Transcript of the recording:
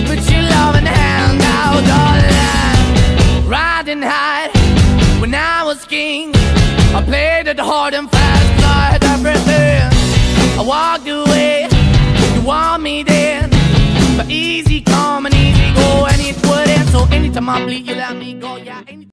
put your loving hand out, darling. Riding high when I was king, I played it hard and fast, tried everything. I walked away, you want me then, but easy come and easy go, and it wouldn't. So anytime I bleed, you let me go, yeah.